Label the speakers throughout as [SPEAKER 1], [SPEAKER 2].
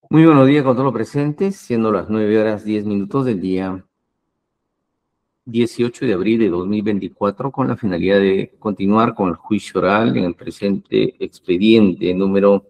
[SPEAKER 1] Muy buenos días con todos los presentes, siendo las 9:10 del día 18 de abril de 2024, con la finalidad de continuar con el juicio oral en el presente expediente número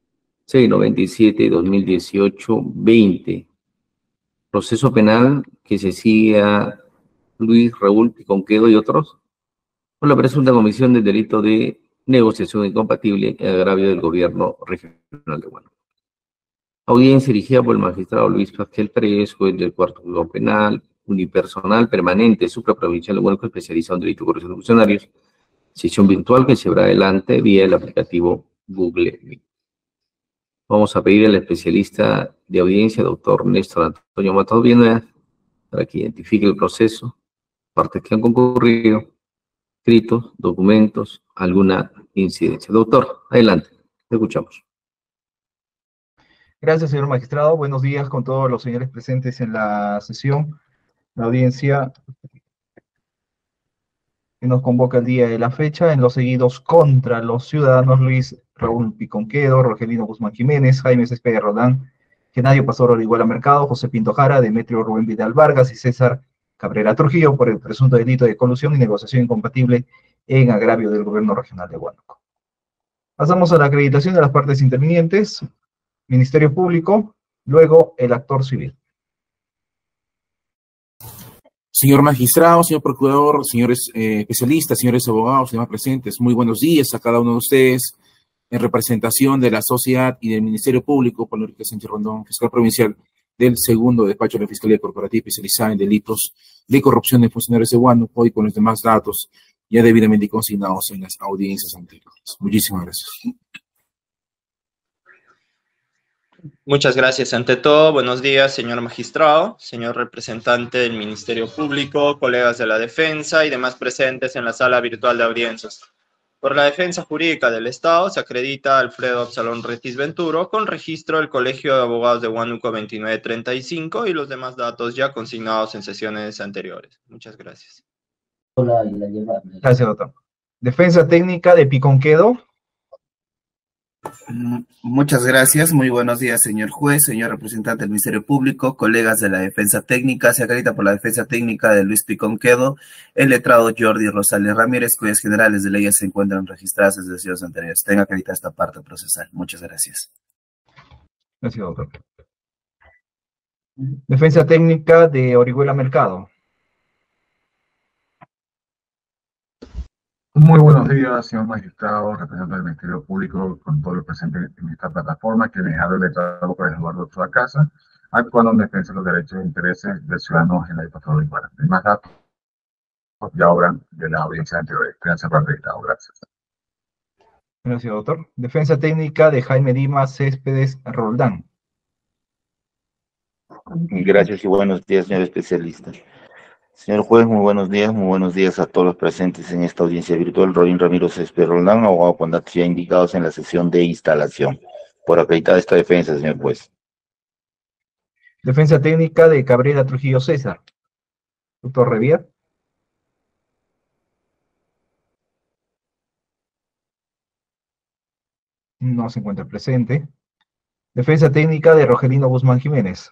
[SPEAKER 1] 697-2018-20. Proceso penal que se sigue a Luis Raúl Piconquedo y otros por la presunta comisión del delito de negociación incompatible en agravio del gobierno regional de Huánuco. Audiencia dirigida por el magistrado Luis Pasquel Pérez, juez del Cuarto Juzgado Penal, unipersonal permanente, supraprovincial de Huánuco, especializado en delitos corrupción funcionarios. Sesión virtual que se llevará adelante vía el aplicativo Google Meet. Vamos a pedir al especialista de audiencia, doctor Néstor Antonio Matos Viena, para que identifique el proceso, partes que han concurrido, escritos, documentos, alguna incidencia. Doctor, adelante, te escuchamos.
[SPEAKER 2] Gracias, señor magistrado. Buenos días con todos los señores presentes en la sesión. La audiencia que nos convoca el día de la fecha en los seguidos contra los ciudadanos Luis Raúl Piconquedo, Rogelino Guzmán Jiménez, Jaime Céspedes Rodán, Genadio Pastor Orihuela Mercado, José Pinto Jara, Demetrio Rubén Vidal Vargas y César Cabrera Trujillo por el presunto delito de colusión y negociación incompatible en agravio del gobierno regional de Huánuco. Pasamos a la acreditación de las partes intervinientes. Ministerio Público, luego el actor civil.
[SPEAKER 3] Señor magistrado, señor procurador, señores especialistas, señores abogados, demás presentes, muy buenos días a cada uno de ustedes en representación de la sociedad y del Ministerio Público, por Enrique Sánchez Rondón, fiscal provincial del segundo despacho de la Fiscalía Corporativa especializada en delitos de corrupción de funcionarios de Huánuco y con los demás datos ya debidamente consignados en las audiencias anteriores. Muchísimas gracias.
[SPEAKER 4] Muchas gracias. Ante todo, buenos días, señor magistrado, señor representante del Ministerio Público, colegas de la defensa y demás presentes en la sala virtual de audiencias. Por la defensa jurídica del Estado se acredita Alfredo Absalón Retis Venturo con registro del Colegio de Abogados de Huánuco 2935 y los demás datos ya consignados en sesiones anteriores. Muchas gracias.
[SPEAKER 2] Gracias, doctor. Defensa técnica de Piconquedo.
[SPEAKER 5] Muchas gracias, muy buenos días, señor juez, señor representante del Ministerio Público, colegas de la defensa técnica. Se acredita por la defensa técnica de Luis Piconquedo, el letrado Jordi Rosales Ramírez, cuyas generales de leyes se encuentran registradas en sesiones anteriores. Tenga acreditada esta parte procesal. Muchas gracias.
[SPEAKER 2] Gracias, doctor. Defensa técnica de Orihuela Mercado.
[SPEAKER 6] Muy buenos días, señor magistrado, representante del Ministerio Público, con todo el presente en esta plataforma, que me ha letrado por Eduardo Ochoa Casa, actuando en defensa de los derechos e intereses del ciudadano en la Diputación de Iguala. Más datos ya obran de la audiencia anterior. Gracias por acreditado. Gracias.
[SPEAKER 2] Gracias, doctor. Defensa técnica de Jaime Dimas Céspedes Roldán.
[SPEAKER 7] Gracias y buenos días, señor especialista. Señor juez, muy buenos días a todos los presentes en esta audiencia virtual. Rodín Ramiro Céspedes Roldán, abogado con datos ya indicados en la sesión de instalación. Por acreditar esta defensa, señor juez.
[SPEAKER 2] Defensa técnica de Cabrera Trujillo César. Doctor Revier. No se encuentra presente. Defensa técnica de Rogelino Guzmán Jiménez.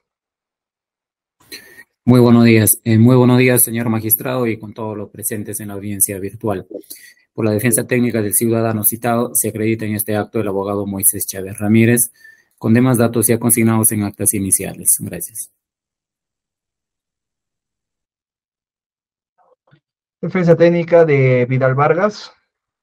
[SPEAKER 8] Muy buenos días, señor magistrado, y con todos los presentes en la audiencia virtual. Por la defensa técnica del ciudadano citado, se acredita en este acto el abogado Moisés Chávez Ramírez, con demás datos ya consignados en actas iniciales. Gracias.
[SPEAKER 2] Defensa técnica de Vidal Vargas.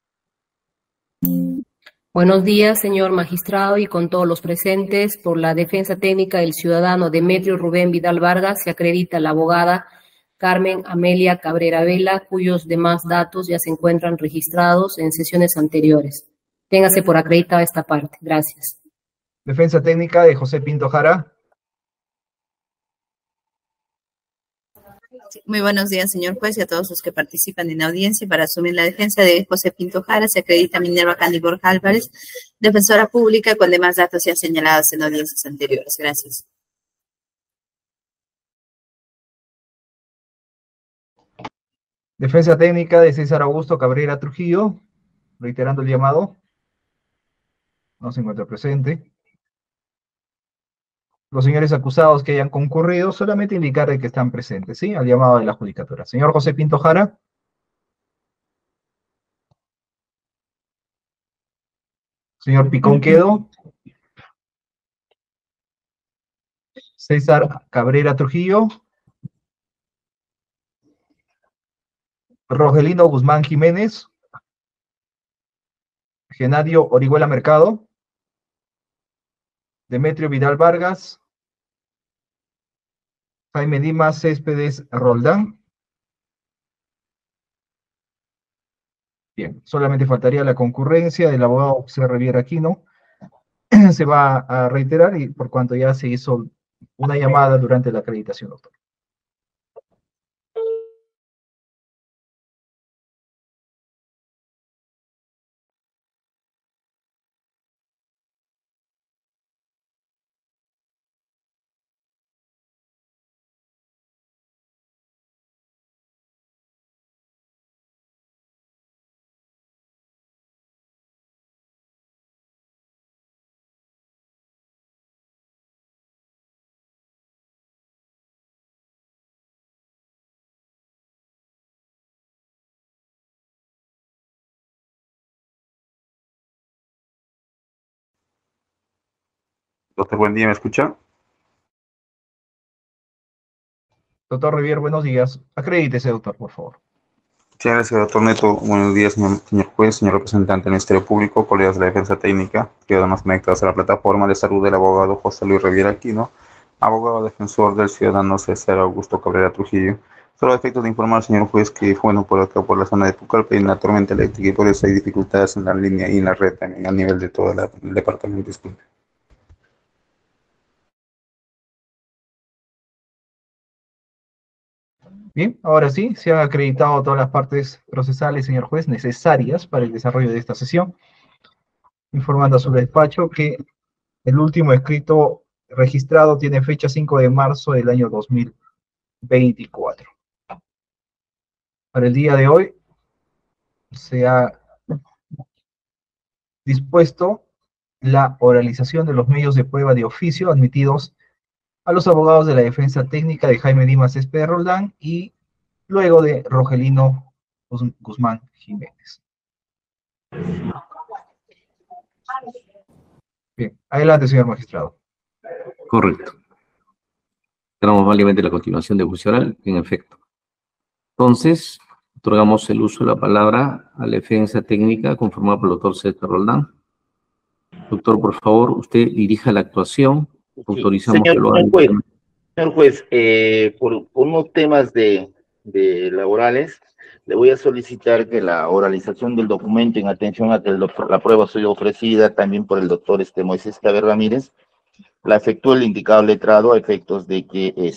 [SPEAKER 9] Buenos días, señor magistrado, y con todos los presentes. Por la defensa técnica del ciudadano Demetrio Rubén Vidal Vargas se acredita la abogada Carmen Amelia Cabrera Vela, cuyos demás datos ya se encuentran registrados en sesiones anteriores. Téngase por acreditada esta parte. Gracias.
[SPEAKER 2] Defensa técnica de José Pinto Jara.
[SPEAKER 10] Muy buenos días, señor juez, y a todos los que participan en la audiencia. Para asumir la defensa de José Pinto Jara se acredita Minerva Candy Borja Álvarez, defensora pública, con demás datos ya señalados en audiencias anteriores. Gracias.
[SPEAKER 2] Defensa técnica de César Augusto Cabrera Trujillo, reiterando el llamado. No se encuentra presente. los señores acusados que hayan concurrido, solamente indicar de que están presentes, ¿sí? Al llamado de la judicatura. Señor José Pinto Jara. Señor Picón Quedo. César Cabrera Trujillo. Rogelino Guzmán Jiménez. Genadio Orihuela Mercado. Demetrio Vidal Vargas. Jaime Dimas Céspedes Roldán. Bien, solamente faltaría la concurrencia del abogado José Riviera Aquino. Se va a reiterar y por cuanto ya se hizo una llamada durante la acreditación, doctor.
[SPEAKER 3] Doctor, buen día, ¿me escucha?
[SPEAKER 2] Doctor Rivier, buenos días. Acredítese, doctor, por favor.
[SPEAKER 3] Muchas gracias, doctor Neto. Buenos días, señor juez, señor representante del Ministerio Público, colegas de la Defensa Técnica, ciudadanos conectados a la plataforma de salud del abogado José Luis Riviera Aquino, abogado defensor del ciudadano César Augusto Cabrera Trujillo. Solo a efectos de informar, señor juez, que bueno, por acá, por la zona de Pucallpa, hay una tormenta eléctrica y por eso hay dificultades en la línea y en la red también, a nivel de todo el departamento. Disculpe.
[SPEAKER 2] Bien, ahora sí, se han acreditado todas las partes procesales, señor juez, necesarias para el desarrollo de esta sesión, informando a su despacho que el último escrito registrado tiene fecha 5 de marzo del año 2024. Para el día de hoy se ha dispuesto la oralización de los medios de prueba de oficio admitidos a los abogados de la defensa técnica de Jaime Dimas Céspedes Roldán y luego de Rogelino Guzmán Jiménez. Bien, adelante, señor magistrado.
[SPEAKER 1] Correcto. Tenemos válidamente la continuación de juicio oral, en efecto. Entonces, otorgamos el uso de la palabra a la defensa técnica conformada por el doctor César Roldán. Doctor, por favor, usted dirija la actuación. Autorizamos que lo haga.
[SPEAKER 7] Señor juez, por unos temas de laborales, le voy a solicitar que la oralización del documento en atención a que la prueba ha sido ofrecida también por el doctor Moisés Cabrera Ramírez, la efectúe el indicado letrado a efectos de que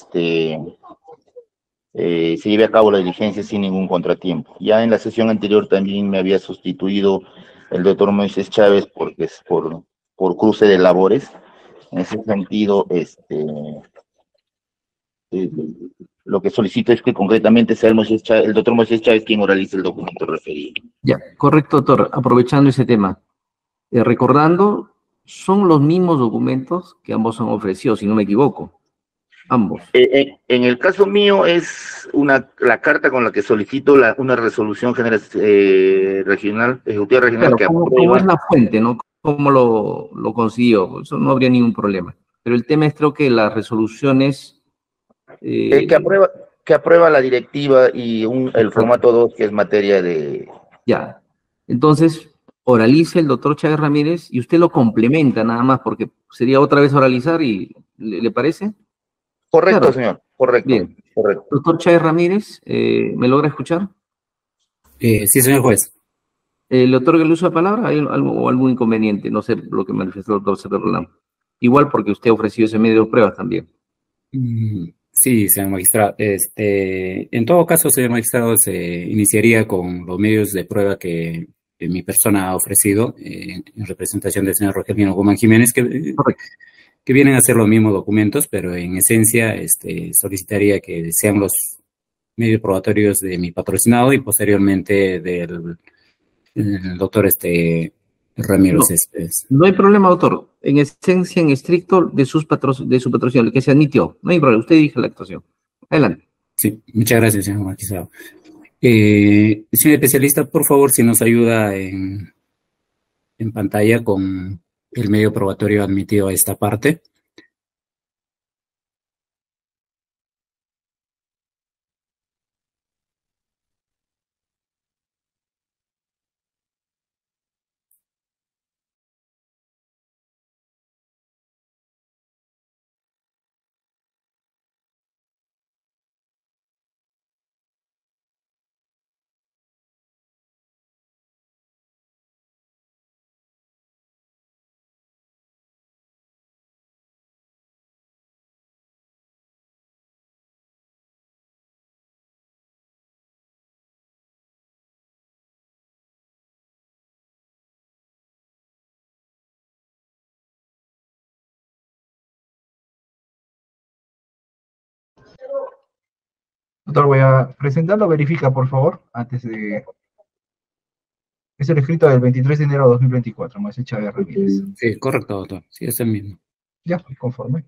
[SPEAKER 7] se lleve a cabo la diligencia sin ningún contratiempo. Ya en la sesión anterior también me había sustituido el doctor Moisés Chávez porque es por cruce de labores. En ese sentido, lo que solicito es que concretamente sea el doctor Moisés Chávez quien oralice el documento referido.
[SPEAKER 1] Ya, correcto, doctor. Aprovechando ese tema, recordando, son los mismos documentos que ambos han ofrecido, si no me equivoco. Ambos.
[SPEAKER 7] En el caso mío es la carta con la que solicito una resolución general regional, ejecutiva regional.
[SPEAKER 1] Claro, ¿cómo es la fuente, no? ¿Cómo lo consiguió? Eso no habría ningún problema. Pero el tema es, creo que las resoluciones...
[SPEAKER 7] que aprueba la directiva y el formato 2, que es materia de...
[SPEAKER 1] Ya. Entonces, oralice el doctor Chávez Ramírez y usted lo complementa nada más, porque sería otra vez oralizar y... ¿Le parece?
[SPEAKER 7] Correcto,
[SPEAKER 1] claro.
[SPEAKER 7] Señor. Correcto.
[SPEAKER 1] Bien.
[SPEAKER 7] Correcto.
[SPEAKER 1] Doctor Chávez Ramírez, ¿me logra escuchar?
[SPEAKER 8] Sí, señor juez.
[SPEAKER 1] ¿Le otorga el uso de palabra? ¿Hay algún inconveniente? No sé lo que manifestó el doctor César Roldán. Igual porque usted ofreció ese medio de pruebas también.
[SPEAKER 8] Sí, señor magistrado. En todo caso, señor magistrado, se iniciaría con los medios de prueba que mi persona ha ofrecido en representación del señor Rogelino Guzmán Jiménez, que vienen a ser los mismos documentos, pero en esencia solicitaría que sean los medios probatorios de mi patrocinado y posteriormente del doctor Ramiro Céspedes.
[SPEAKER 1] No hay problema, doctor. en esencia, en estricto, de su patrocinio, que se admitió. No hay problema, usted dirige la actuación. Adelante.
[SPEAKER 8] Sí, muchas gracias, señor magistrado. Señor especialista, por favor, si nos ayuda en pantalla con el medio probatorio admitido a esta parte.
[SPEAKER 2] Doctor, voy a presentarlo, verifica, por favor, antes de... Es el escrito del 23 de enero de 2024, Moisés Chávez Ramírez.
[SPEAKER 8] Sí, correcto, doctor. Sí, es el mismo.
[SPEAKER 2] Ya, conforme.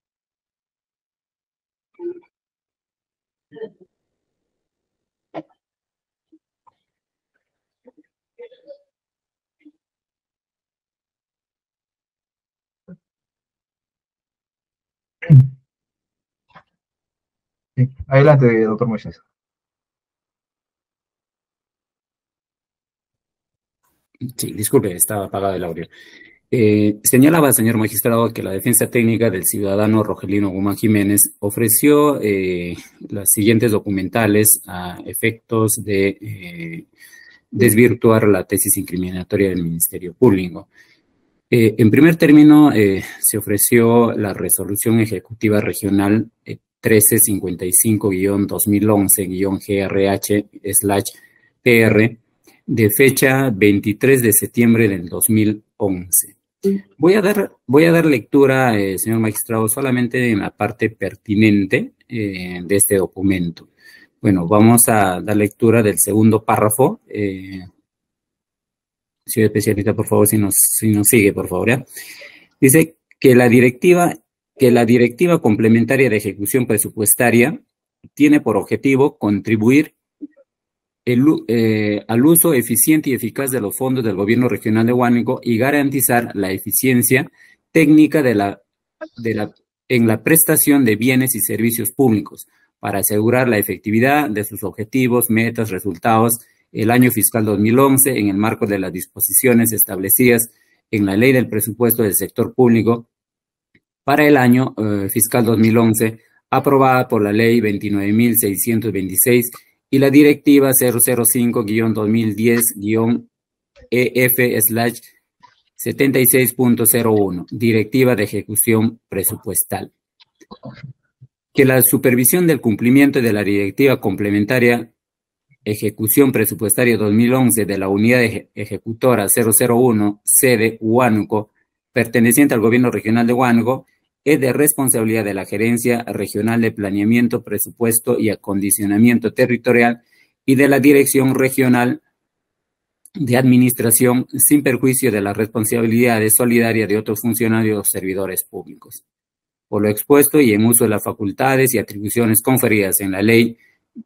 [SPEAKER 2] Sí. Adelante, doctor Moisés.
[SPEAKER 8] Sí, disculpe, estaba apagado el audio. Señalaba, señor magistrado, que la defensa técnica del ciudadano Rogelino Guzmán Jiménez ofreció las siguientes documentales a efectos de desvirtuar la tesis incriminatoria del Ministerio Público. En primer término, se ofreció la resolución ejecutiva regional 1355-2011-GRH/PR de fecha 23 de septiembre del 2011. Voy a dar lectura, señor magistrado, solamente en la parte pertinente de este documento. Bueno, vamos a dar lectura del segundo párrafo. Señor especialista, por favor, si nos sigue, por favor, ¿ya? Dice que la directiva complementaria de ejecución presupuestaria tiene por objetivo contribuir al uso eficiente y eficaz de los fondos del gobierno regional de Huánuco y garantizar la eficiencia técnica en la prestación de bienes y servicios públicos para asegurar la efectividad de sus objetivos, metas, resultados el año fiscal 2011 en el marco de las disposiciones establecidas en la Ley del Presupuesto del Sector Público para el año fiscal 2011, aprobada por la Ley 29.626 y la Directiva 005-2010-EF/76.01, Directiva de Ejecución Presupuestal. Que la supervisión del cumplimiento de la Directiva Complementaria Ejecución Presupuestaria 2011 de la Unidad Ejecutora 001, sede Huánuco, perteneciente al Gobierno Regional de Huánuco, es de responsabilidad de la Gerencia Regional de Planeamiento, Presupuesto y Acondicionamiento Territorial y de la Dirección Regional de Administración, sin perjuicio de las responsabilidades solidarias de otros funcionarios o servidores públicos. Por lo expuesto y en uso de las facultades y atribuciones conferidas en la Ley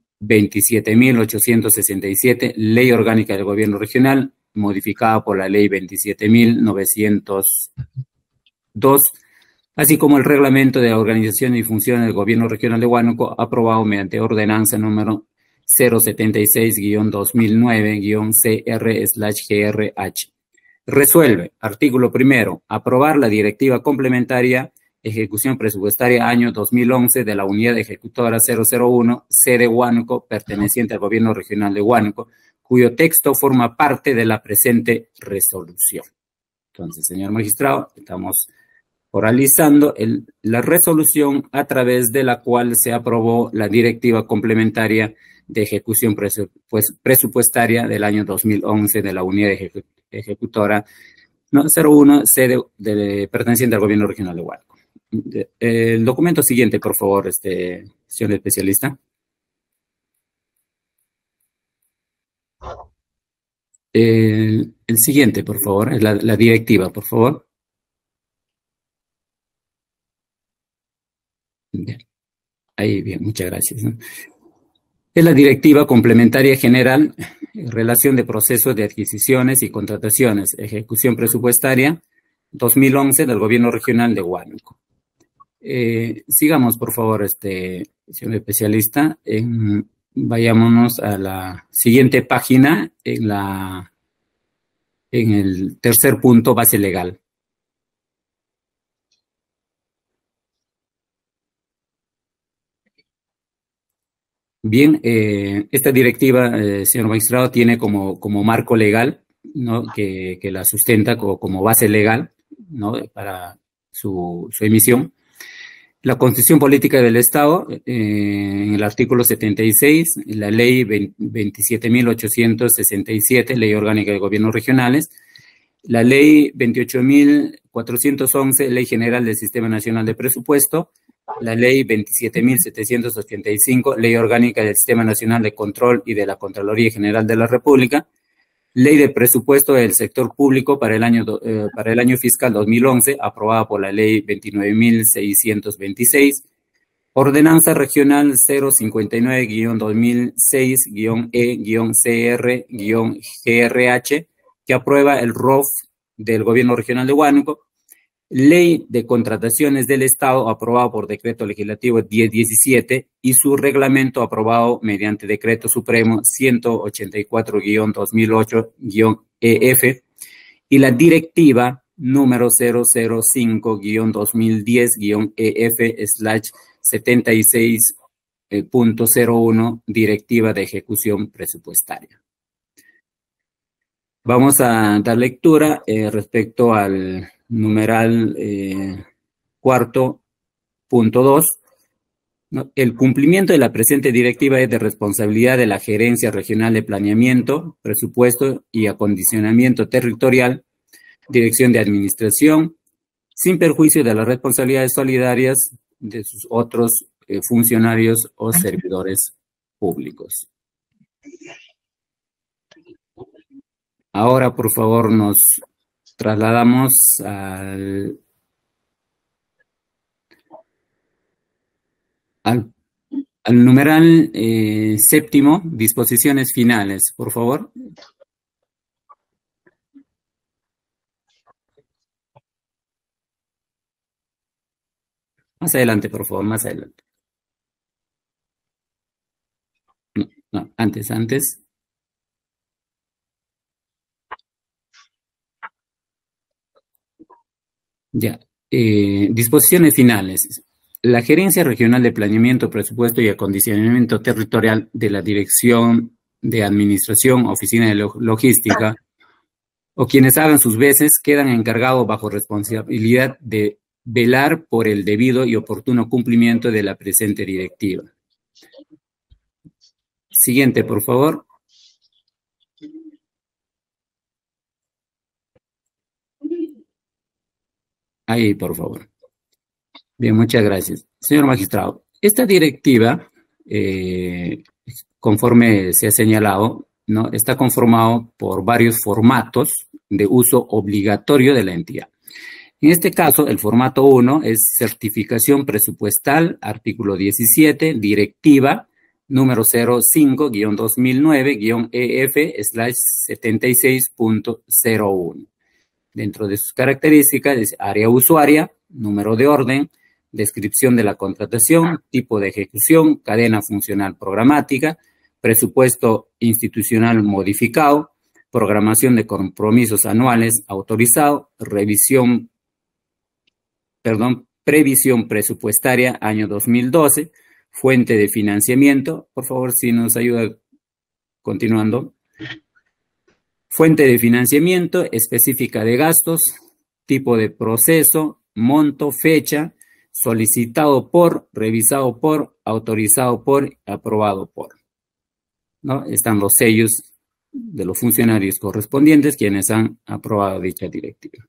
[SPEAKER 8] 27.867, Ley Orgánica del Gobierno Regional, modificada por la Ley 27.902, así como el Reglamento de Organización y Funciones del Gobierno Regional de Huánuco, aprobado mediante Ordenanza número 076-2009-CR/GRH. Resuelve, artículo primero, aprobar la Directiva Complementaria Ejecución Presupuestaria año 2011 de la Unidad Ejecutora 001, sede Huánuco, perteneciente al Gobierno Regional de Huánuco, cuyo texto forma parte de la presente resolución. Entonces, señor magistrado, estamos oralizando la resolución a través de la cual se aprobó la Directiva Complementaria de Ejecución Presupuestaria del año 2011 de la Unidad Ejecutora 01, sede perteneciente al Gobierno Regional de Huánuco. El documento siguiente, por favor, señor especialista. El siguiente, por favor, es la directiva, por favor. Ahí, bien, muchas gracias, ¿no? Es la Directiva Complementaria General en relación de procesos de adquisiciones y contrataciones, ejecución presupuestaria 2011 del Gobierno Regional de Huánuco. Sigamos, por favor, señor especialista. Vayámonos a la siguiente página, en el tercer punto, base legal. Bien, esta directiva, señor magistrado, tiene como marco legal, ¿no?, que la sustenta como base legal, ¿no?, para su emisión. La Constitución Política del Estado, en el artículo 76, la Ley 27.867, Ley Orgánica de Gobiernos Regionales, la Ley 28.411, Ley General del Sistema Nacional de Presupuesto, la Ley 27.785, Ley Orgánica del Sistema Nacional de Control y de la Contraloría General de la República, Ley de Presupuesto del Sector Público para el año fiscal 2011, aprobada por la Ley 29.626, Ordenanza Regional 059-2006-E-CR-GRH, que aprueba el ROF del Gobierno Regional de Huánuco, Ley de Contrataciones del Estado, aprobado por Decreto Legislativo 1017, y su reglamento aprobado mediante Decreto Supremo 184-2008-EF, y la Directiva número 005-2010-EF/76.01, Directiva de Ejecución Presupuestaria. Vamos a dar lectura respecto al numeral cuarto, punto 2. ¿No? El cumplimiento de la presente directiva es de responsabilidad de la Gerencia Regional de Planeamiento, Presupuesto y Acondicionamiento Territorial, Dirección de Administración, sin perjuicio de las responsabilidades solidarias de sus otros funcionarios o servidores públicos. Ahora, por favor, nos trasladamos al numeral séptimo, disposiciones finales, por favor. Más adelante, por favor, más adelante. No, antes. Ya, disposiciones finales. La Gerencia Regional de Planeamiento, Presupuesto y Acondicionamiento Territorial de la Dirección de Administración, Oficina de Logística, o quienes hagan sus veces, quedan encargados bajo responsabilidad de velar por el debido y oportuno cumplimiento de la presente directiva. Siguiente, por favor. Ahí, por favor. Bien, muchas gracias. Señor magistrado, esta directiva, conforme se ha señalado, ¿no?, está conformado por varios formatos de uso obligatorio de la entidad. En este caso, el formato 1 es certificación presupuestal, artículo 17, directiva número 05-2009-EF/76.01. Dentro de sus características es área usuaria, número de orden, descripción de la contratación, tipo de ejecución, cadena funcional programática, presupuesto institucional modificado, programación de compromisos anuales autorizado, previsión presupuestaria año 2012, fuente de financiamiento, por favor, si nos ayuda continuando. Fuente de financiamiento específica de gastos, tipo de proceso, monto, fecha, solicitado por, revisado por, autorizado por, aprobado por, ¿no? Están los sellos de los funcionarios correspondientes quienes han aprobado dicha directiva.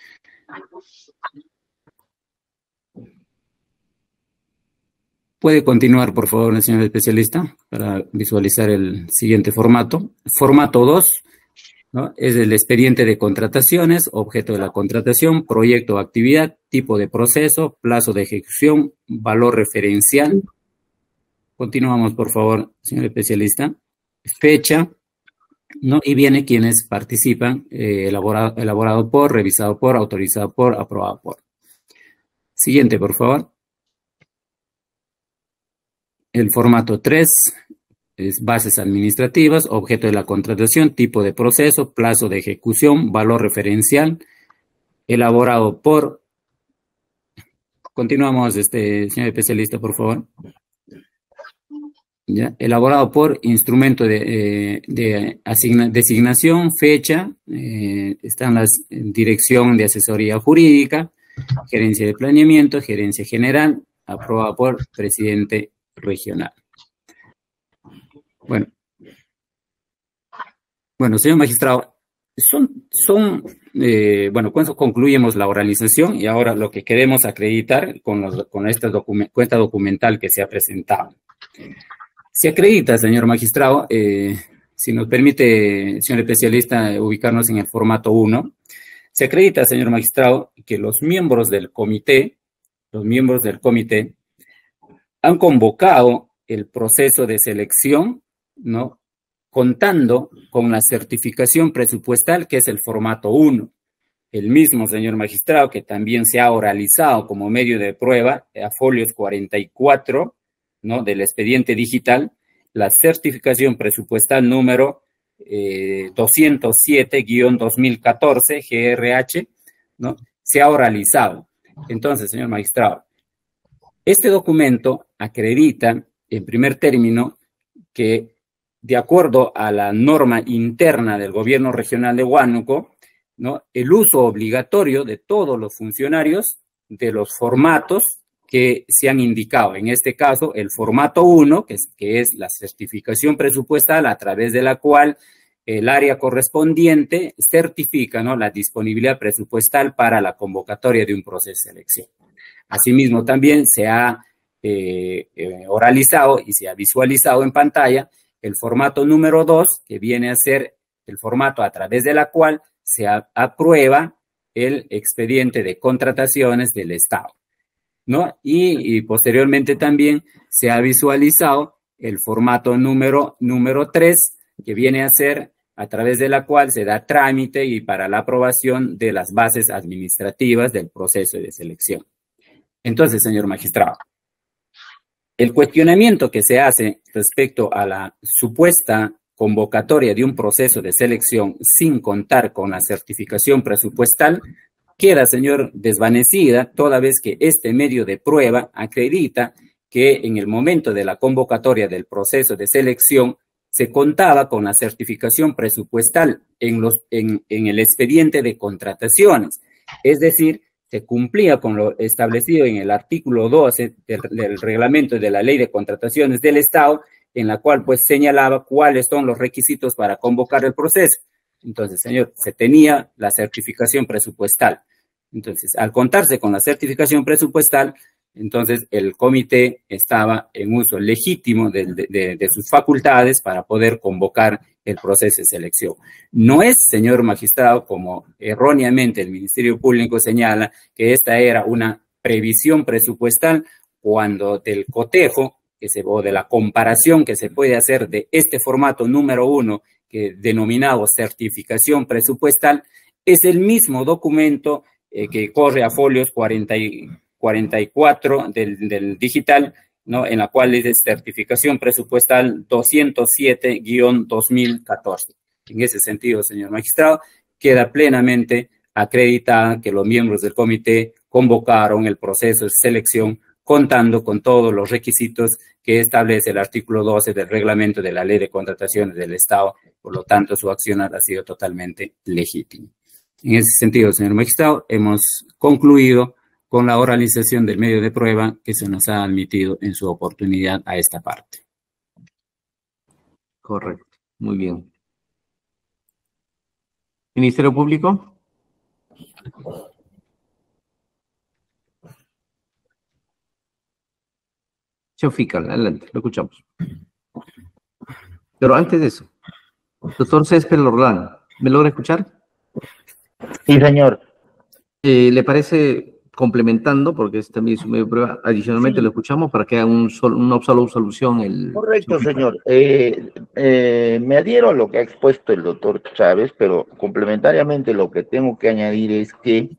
[SPEAKER 8] Puede continuar, por favor, el señor especialista, para visualizar el siguiente formato. Formato 2, ¿no?, es el expediente de contrataciones, objeto de la contratación, proyecto o actividad, tipo de proceso, plazo de ejecución, valor referencial, Continuamos, por favor, señor especialista. Fecha, ¿no? Y viene quienes participan, elaborado por, revisado por, autorizado por, aprobado por. Siguiente, por favor. El formato 3 es bases administrativas, objeto de la contratación, tipo de proceso, plazo de ejecución, valor referencial, elaborado por. Continuamos, señor especialista, por favor. ¿Ya? Elaborado por instrumento de designación, fecha, están las dirección de asesoría jurídica, gerencia de planeamiento, gerencia general, aprobado por presidente regional. Bueno, señor magistrado, bueno, con eso concluimos la oralización y ahora lo que queremos acreditar con esta cuenta documental que se ha presentado. Se acredita, señor magistrado, si nos permite, señor especialista, ubicarnos en el formato 1, se acredita, señor magistrado, que los miembros del comité han convocado el proceso de selección, ¿no? Contando con la certificación presupuestal, que es el formato 1. El mismo, señor magistrado, que también se ha oralizado como medio de prueba a folios 44, ¿no? Del expediente digital, la certificación presupuestal número 207-2014, GRH, ¿no? Se ha oralizado. Entonces, señor magistrado, este documento acredita, en primer término, que de acuerdo a la norma interna del gobierno regional de Huánuco, ¿no? El uso obligatorio de todos los funcionarios de los formatos que se han indicado. En este caso, el formato 1, que es la certificación presupuestal a través de la cual el área correspondiente certifica, ¿no? La disponibilidad presupuestal para la convocatoria de un proceso de selección. Asimismo, también se ha oralizado y se ha visualizado en pantalla el formato número 2, que viene a ser el formato a través de la cual se aprueba el expediente de contrataciones del Estado, ¿no? Y posteriormente también se ha visualizado el formato número 3, que viene a ser a través de la cual se da trámite y para la aprobación de las bases administrativas del proceso de selección. Entonces, señor magistrado, el cuestionamiento que se hace respecto a la supuesta convocatoria de un proceso de selección sin contar con la certificación presupuestal queda, señor, desvanecida toda vez que este medio de prueba acredita que en el momento de la convocatoria del proceso de selección se contaba con la certificación presupuestal en el expediente de contrataciones, es decir, se cumplía con lo establecido en el artículo 12 del reglamento de la Ley de Contrataciones del Estado, en la cual pues señalaba cuáles son los requisitos para convocar el proceso. Entonces, señor, se tenía la certificación presupuestal. Entonces, al contarse con la certificación presupuestal, entonces el comité estaba en uso legítimo de sus facultades para poder convocar el proceso de selección. No es, señor magistrado, como erróneamente el Ministerio Público señala, que esta era una previsión presupuestal, cuando del cotejo o de la comparación que se puede hacer de este formato número 1, que denominado certificación presupuestal, es el mismo documento que corre a folios 44 del digital, ¿no? En la cual es certificación presupuestal 207-2014. En ese sentido, señor magistrado, queda plenamente acreditada que los miembros del comité convocaron el proceso de selección contando con todos los requisitos que establece el artículo 12 del reglamento de la Ley de Contrataciones del Estado. Por lo tanto, su accionar ha sido totalmente legítima. En ese sentido, señor magistrado, hemos concluido con la oralización del medio de prueba que se nos ha admitido en su oportunidad a esta parte.
[SPEAKER 1] Correcto, muy bien. Ministerio Público. Señor Fiscal, adelante, lo escuchamos. Pero antes de eso, doctor Césped Lordán, ¿me logra escuchar?
[SPEAKER 7] Sí, señor.
[SPEAKER 1] ¿Le parece complementando, porque es también su medio de prueba, adicionalmente
[SPEAKER 7] Sí.
[SPEAKER 1] lo escuchamos para que haga una sola solución el...
[SPEAKER 7] Correcto, señor. Me adhiero a lo que ha expuesto el doctor Chávez, pero complementariamente lo que tengo que añadir es que,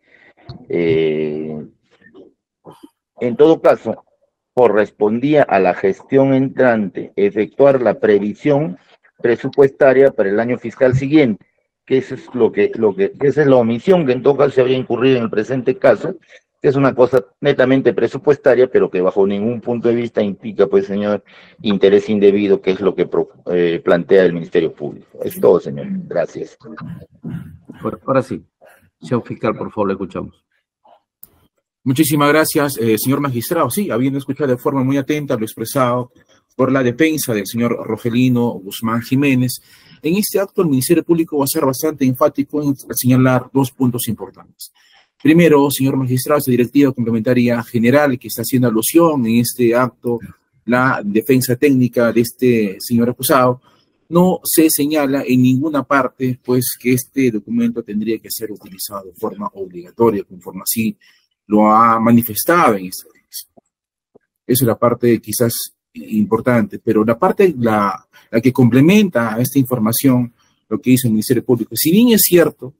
[SPEAKER 7] en todo caso, correspondía a la gestión entrante efectuar la previsión presupuestaria para el año fiscal siguiente, que eso es esa es la omisión que en todo caso se habría incurrido en el presente caso, que es una cosa netamente presupuestaria, pero que bajo ningún punto de vista implica, pues, señor, interés indebido, que es lo que plantea el Ministerio Público. Es todo, señor. Gracias.
[SPEAKER 1] Bueno, ahora sí, señor fiscal, por favor, le escuchamos.
[SPEAKER 3] Muchísimas gracias, señor magistrado. Sí, habiendo escuchado de forma muy atenta lo expresado por la defensa del señor Rogelino Guzmán Jiménez, en este acto el Ministerio Público va a ser bastante enfático en señalar dos puntos importantes. Primero, señor magistrado, esta directiva complementaria general que está haciendo alusión en este acto, la defensa técnica de este señor acusado, no se señala en ninguna parte, pues, que este documento tendría que ser utilizado de forma obligatoria, conforme así lo ha manifestado en esta vez. Esa es la parte quizás importante, pero la parte, la que complementa a esta información, lo que dice el Ministerio Público, si bien es cierto,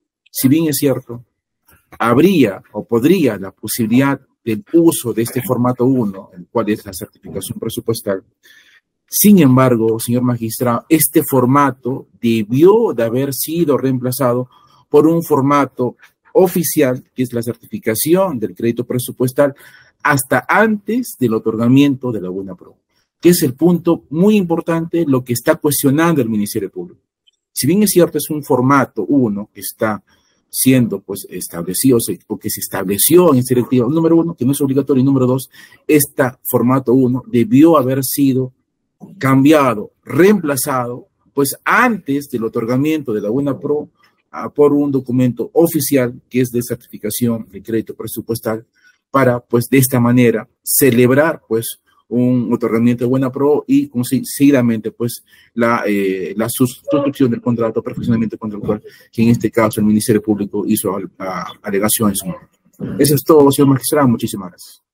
[SPEAKER 3] habría o podría la posibilidad del uso de este formato 1, el cual es la certificación presupuestal. Sin embargo, señor magistrado, este formato debió de haber sido reemplazado por un formato oficial, que es la certificación del crédito presupuestal, hasta antes del otorgamiento de la buena prueba, que es el punto muy importante, lo que está cuestionando el Ministerio Público. Si bien es cierto, es un formato 1 que está siendo pues establecido, o que se estableció en esta directiva, número 1, que no es obligatorio, y número 2, este formato 1 debió haber sido cambiado, reemplazado, pues antes del otorgamiento de la buena pro, por un documento oficial que es de certificación de crédito presupuestal, para pues de esta manera celebrar pues un otorgamiento de buena pro y seguidamente pues la sustitución del contrato, perfeccionamiento contractual, que en este caso el Ministerio Público hizo alegaciones. Eso es todo, señor magistrado. Muchísimas gracias.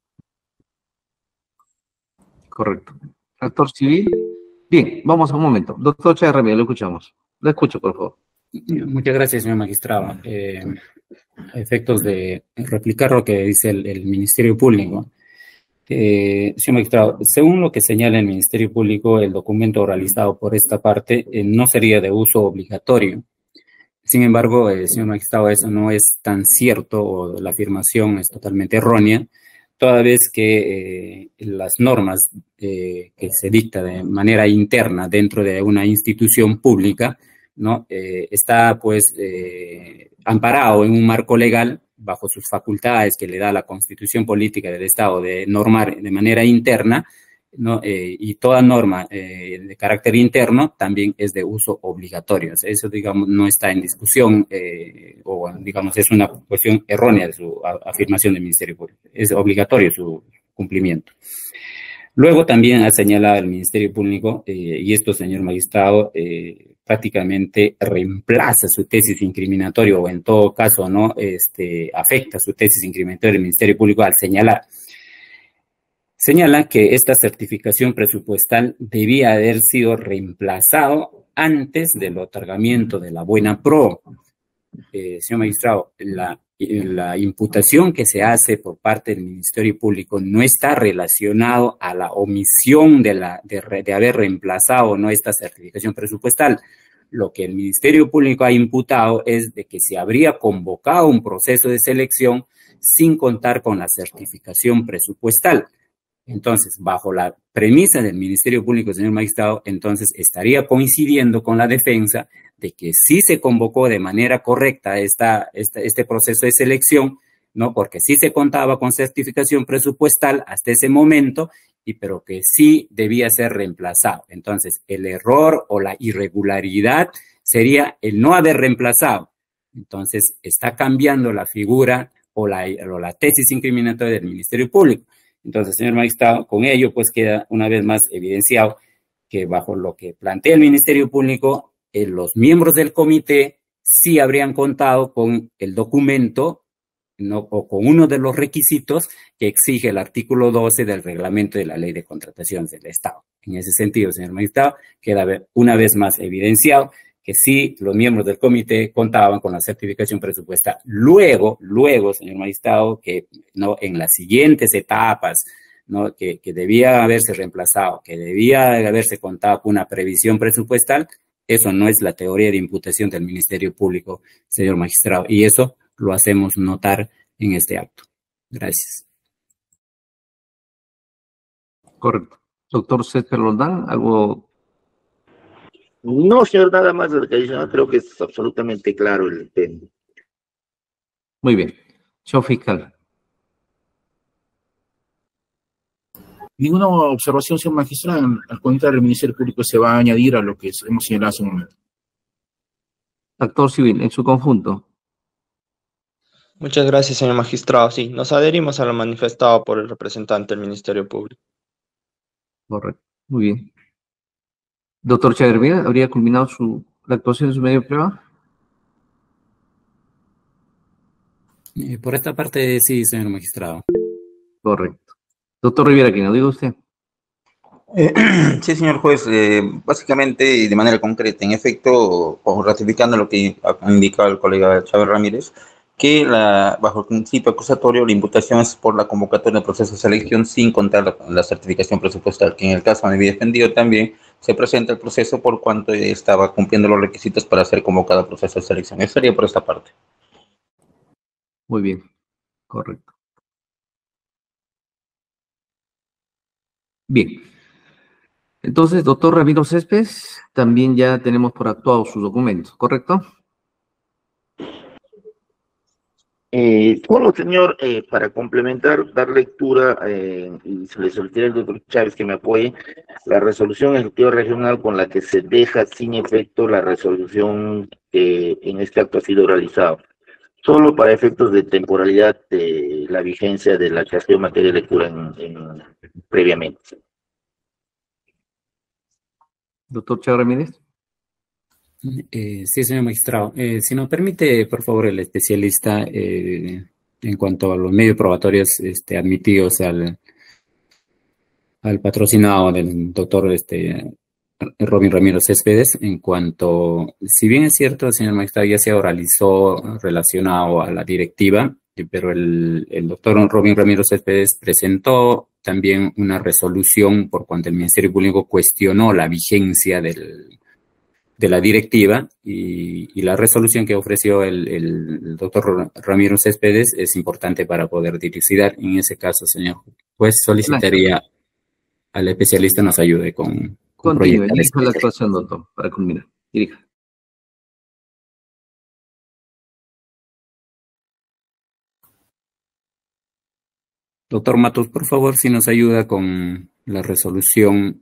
[SPEAKER 1] Correcto. Actor civil. Bien, vamos a un momento. Doctor Chávez Ramírez, lo escuchamos. Lo escucho, por favor.
[SPEAKER 8] Muchas gracias, señor magistrado. A efectos de replicar lo que dice el Ministerio Público. Señor magistrado, según lo que señala el Ministerio Público, el documento realizado por esta parte no sería de uso obligatorio. Sin embargo, señor magistrado, eso no es tan cierto, o la afirmación es totalmente errónea, toda vez que las normas que se dicta de manera interna dentro de una institución pública, ¿no? Está pues amparado en un marco legal bajo sus facultades que le da la Constitución Política del Estado de normar de manera interna, ¿no? Y toda norma de carácter interno también es de uso obligatorio. O sea, eso, digamos, no está en discusión o, digamos, es una cuestión errónea de su afirmación del Ministerio Público. Es obligatorio su cumplimiento. Luego también ha señalado el Ministerio Público, y esto, señor magistrado, prácticamente reemplaza su tesis incriminatoria, o en todo caso, ¿no? Afecta su tesis incriminatoria del Ministerio Público al señala que esta certificación presupuestal debía haber sido reemplazado antes del otorgamiento de la buena pro. Señor magistrado, la imputación que se hace por parte del Ministerio Público no está relacionado a la omisión de haber reemplazado, ¿no?, esta certificación presupuestal. Lo que el Ministerio Público ha imputado es de que se habría convocado un proceso de selección sin contar con la certificación presupuestal. Entonces, bajo la premisa del Ministerio Público, señor magistrado, entonces estaría coincidiendo con la defensa de que sí se convocó de manera correcta este proceso de selección, ¿no? Porque sí se contaba con certificación presupuestal hasta ese momento, pero que sí debía ser reemplazado. Entonces, el error o la irregularidad sería el no haber reemplazado. Entonces, está cambiando la figura o la tesis incriminatoria del Ministerio Público. Entonces, señor magistrado, con ello pues queda una vez más evidenciado que bajo lo que plantea el Ministerio Público, los miembros del comité sí habrían contado con el documento ¿no? O con uno de los requisitos que exige el artículo 12 del reglamento de la Ley de Contrataciones del Estado. En ese sentido, señor magistrado, queda una vez más evidenciado que sí, los miembros del comité contaban con la certificación presupuestal. Luego, señor magistrado, que no en las siguientes etapas, ¿no? que debía haberse reemplazado, que debía haberse contado con una previsión presupuestal, eso no es la teoría de imputación del Ministerio Público, señor magistrado, y eso lo hacemos notar en este acto. Gracias.
[SPEAKER 1] Correcto. Doctor César Roldán, ¿algo?
[SPEAKER 7] No, señor, nada más de lo que adicional, creo que es absolutamente claro el tema.
[SPEAKER 1] Muy bien. Señor fiscal.
[SPEAKER 3] Ninguna observación, señor magistrado. Al contrario, el Ministerio Público se va a añadir a lo que hemos señalado hace un momento.
[SPEAKER 1] Actor civil, en su conjunto.
[SPEAKER 4] Muchas gracias, señor magistrado. Sí, nos adherimos a lo manifestado por el representante del Ministerio Público.
[SPEAKER 1] Correcto. Muy bien. Doctor Chavervía, ¿habría culminado la actuación de su medio de prueba?
[SPEAKER 8] Por esta parte, sí, señor magistrado.
[SPEAKER 1] Correcto. Doctor Rivera, ¿qué nos diga usted?
[SPEAKER 11] Sí, señor juez, básicamente y de manera concreta, en efecto, ratificando lo que ha indicado el colega Chávez Ramírez, que bajo el principio acusatorio la imputación es por la convocatoria del proceso de selección sin contar la certificación presupuestal, que en el caso de mi defendido también se presenta el proceso por cuanto estaba cumpliendo los requisitos para ser convocado al proceso de selección. Eso sería por esta parte.
[SPEAKER 1] Muy bien, correcto. Bien. Entonces, doctor Ramiro Céspedes, también ya tenemos por actuado sus documentos, ¿correcto?
[SPEAKER 7] Solo, señor, para complementar, dar lectura, y se le solicita al doctor Chávez que me apoye, la resolución ejecutiva regional con la que se deja sin efecto la resolución que en este acto ha sido realizado, solo para efectos de temporalidad de la vigencia de la que ha sido materia de lectura previamente.
[SPEAKER 1] Doctor Chávez Ramírez.
[SPEAKER 8] Sí, señor magistrado. Si nos permite, por favor, el especialista, en cuanto a los medios probatorios admitidos al patrocinado del doctor Robin Ramiro Céspedes, en cuanto, si bien es cierto, señor magistrado, ya se oralizó relacionado a la directiva, pero el doctor Robin Ramiro Céspedes presentó también una resolución por cuanto el Ministerio Público cuestionó la vigencia de la directiva y la resolución que ofreció el doctor Ramiro Céspedes es importante para poder dilucidar. En ese caso, señor juez, solicitaría al especialista nos ayude con
[SPEAKER 1] Continúe, dirija la actuación, doctor, para culminar. Dirija.
[SPEAKER 8] Doctor Matos, por favor, si nos ayuda con la resolución.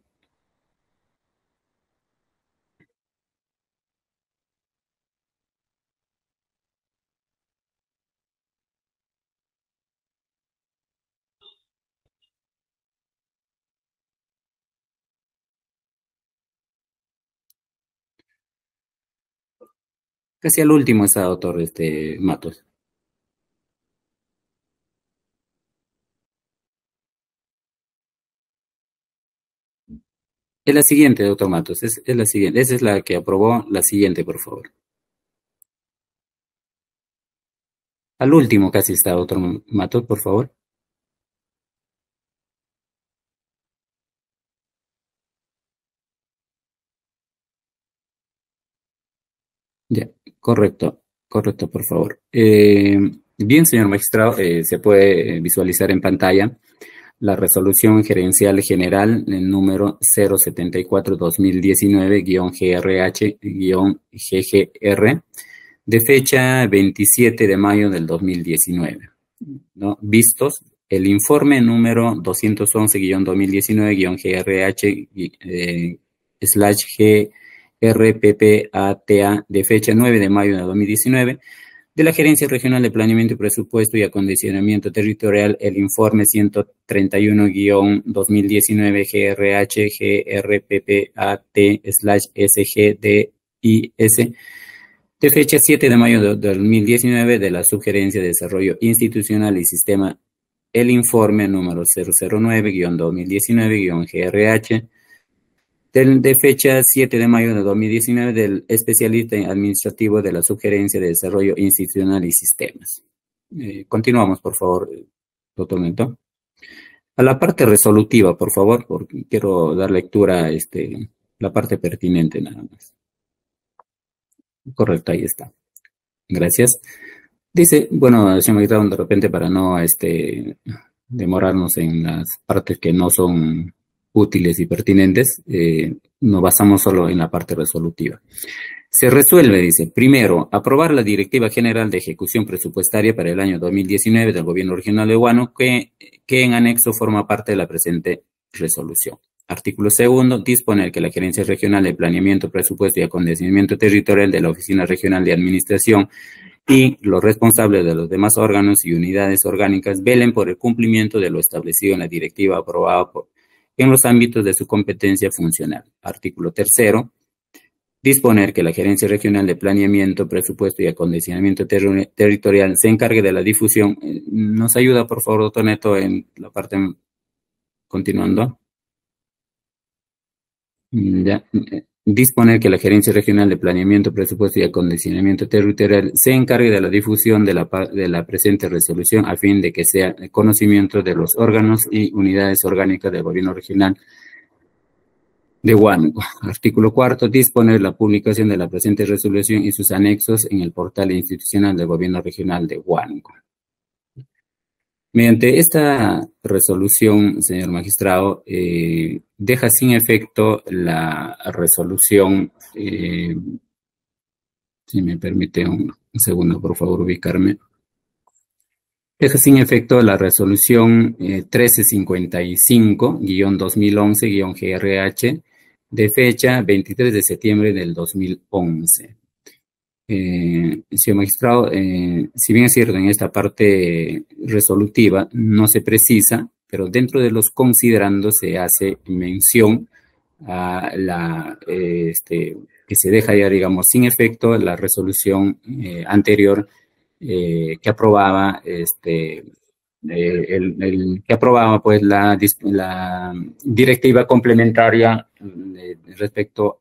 [SPEAKER 8] Casi al último está, doctor Matos. Es la siguiente, doctor Matos, es la siguiente. Esa es la que aprobó. La siguiente, por favor. Al último casi está, doctor Matos, por favor. Ya, correcto, por favor. Bien, señor magistrado, se puede visualizar en pantalla la resolución gerencial general en número 074-2019-GRH-GGR de fecha 27 de mayo del 2019, ¿no? Vistos el informe número 211-2019-GRH/GRPPATA de fecha 9 de mayo de 2019 de la Gerencia Regional de Planeamiento y Presupuesto y Acondicionamiento Territorial, el informe 131-2019-GRH-GRPPAT/SGDIS de fecha 7 de mayo de 2019 de la Subgerencia de Desarrollo Institucional y Sistema, el informe número 009-2019-GRH, de fecha 7 de mayo de 2019 del especialista administrativo de la Subgerencia de Desarrollo Institucional y Sistemas. Continuamos, por favor, doctor Neto. A la parte resolutiva, por favor, porque quiero dar lectura a la parte pertinente nada más. Correcto, ahí está. Gracias. Dice, bueno, señor magistrado, de repente para no demorarnos en las partes que no son útiles y pertinentes, nos basamos solo en la parte resolutiva. Se resuelve, dice, primero, aprobar la Directiva General de Ejecución Presupuestaria para el año 2019 del Gobierno Regional de Huánuco, que en anexo forma parte de la presente resolución. Artículo segundo, disponer que la Gerencia Regional de Planeamiento, Presupuesto y Acondicionamiento Territorial de la Oficina Regional de Administración y los responsables de los demás órganos y unidades orgánicas velen por el cumplimiento de lo establecido en la directiva aprobada en los ámbitos de su competencia funcional. Artículo tercero, disponer que la Gerencia Regional de Planeamiento, Presupuesto y Acondicionamiento Territorial se encargue de la difusión. ¿Nos ayuda, por favor, doctor Neto, en la parte continuando? Ya. Disponer que la Gerencia Regional de Planeamiento, Presupuesto y Acondicionamiento Territorial se encargue de la difusión de la presente resolución a fin de que sea el conocimiento de los órganos y unidades orgánicas del Gobierno Regional de Huánuco. Artículo cuarto, disponer la publicación de la presente resolución y sus anexos en el portal institucional del Gobierno Regional de Huánuco. Mediante esta resolución, señor magistrado, deja sin efecto la resolución, si me permite un segundo, por favor, ubicarme. Deja sin efecto la resolución 1355-2011-GRH de fecha 23 de septiembre del 2011. Señor magistrado, si bien es cierto en esta parte resolutiva no se precisa, pero dentro de los considerandos se hace mención a que se deja ya, digamos, sin efecto la resolución anterior que aprobaba que aprobaba pues la directiva complementaria respecto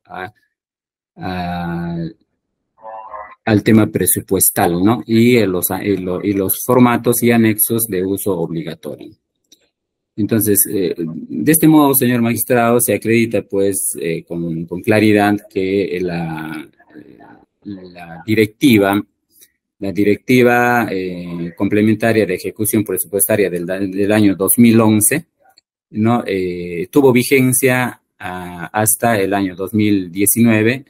[SPEAKER 8] al tema presupuestal, ¿no? Y los formatos y anexos de uso obligatorio. Entonces, de este modo, señor magistrado, se acredita pues con claridad que la directiva complementaria de ejecución presupuestaria del año 2011, ¿no? Tuvo vigencia hasta el año 2019,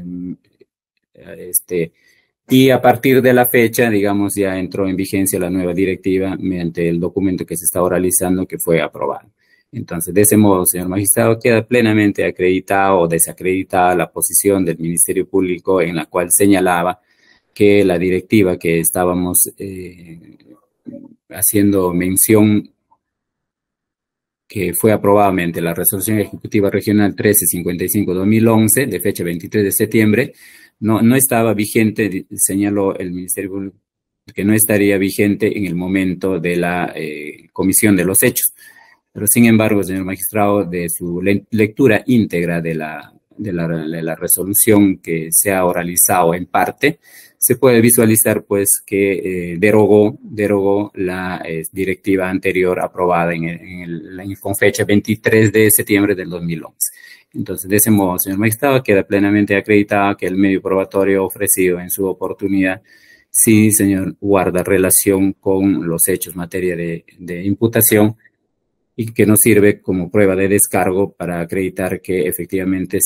[SPEAKER 8] y a partir de la fecha, digamos, ya entró en vigencia la nueva directiva mediante el documento que se está oralizando que fue aprobado. Entonces, de ese modo, señor magistrado, queda plenamente acreditada o desacreditada la posición del Ministerio Público en la cual señalaba que la directiva que estábamos haciendo mención, que fue aprobada mediante la Resolución Ejecutiva Regional 1355-2011, de fecha 23 de septiembre, no estaba vigente, señaló el Ministerio Público, que no estaría vigente en el momento de la comisión de los hechos. Pero sin embargo, señor magistrado, de su lectura íntegra de la resolución que se ha oralizado en parte, se puede visualizar pues que derogó la directiva anterior aprobada con fecha 23 de septiembre del 2011. Entonces, de ese modo, señor magistrado, queda plenamente acreditado que el medio probatorio ofrecido en su oportunidad, sí, señor, guarda relación con los hechos en materia de imputación y que nos sirve como prueba de descargo para acreditar que efectivamente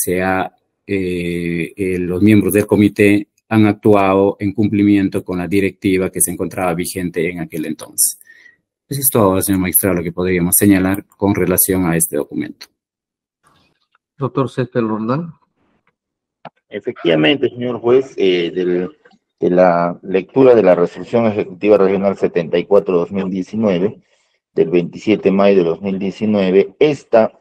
[SPEAKER 8] los miembros del comité han actuado en cumplimiento con la directiva que se encontraba vigente en aquel entonces. Eso es todo, señor magistrado, lo que podríamos señalar con relación a este documento.
[SPEAKER 1] Doctor César Roldán.
[SPEAKER 7] Efectivamente, señor juez, de la lectura de la Resolución Ejecutiva Regional 74-2019, del 27 de mayo de 2019, esta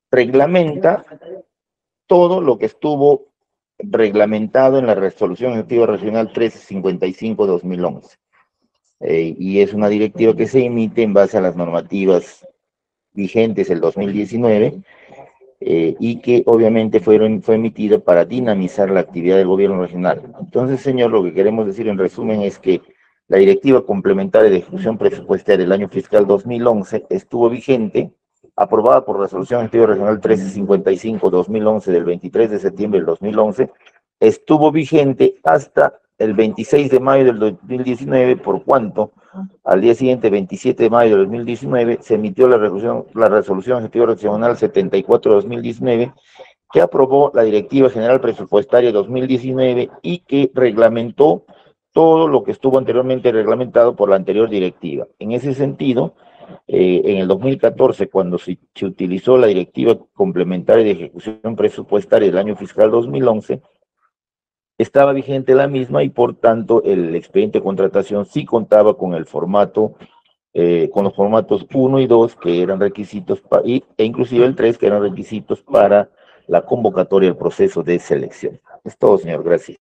[SPEAKER 7] reglamenta todo lo que estuvo reglamentado en la Resolución Ejecutiva Regional 1355-2011. Y es una directiva que se emite en base a las normativas vigentes del 2019 y que obviamente fue emitida para dinamizar la actividad del gobierno regional. Entonces, señor, lo que queremos decir en resumen es que la directiva complementaria de ejecución presupuestaria del año fiscal 2011 estuvo vigente, aprobada por Resolución Ejecutiva Regional 1355-2011 del 23 de septiembre del 2011, estuvo vigente hasta el 26 de mayo del 2019, por cuanto al día siguiente, 27 de mayo del 2019, se emitió la Resolución Ejecutiva Regional 74-2019, que aprobó la Directiva General Presupuestaria 2019 y que reglamentó todo lo que estuvo anteriormente reglamentado por la anterior directiva. En ese sentido, en el 2014, cuando se utilizó la Directiva Complementaria de Ejecución Presupuestaria del año fiscal 2011, estaba vigente la misma y por tanto el expediente de contratación sí contaba con el formato, con los formatos 1 y 2 que eran requisitos, e inclusive el 3 que eran requisitos para la convocatoria del proceso de selección. Es todo, señor. Gracias.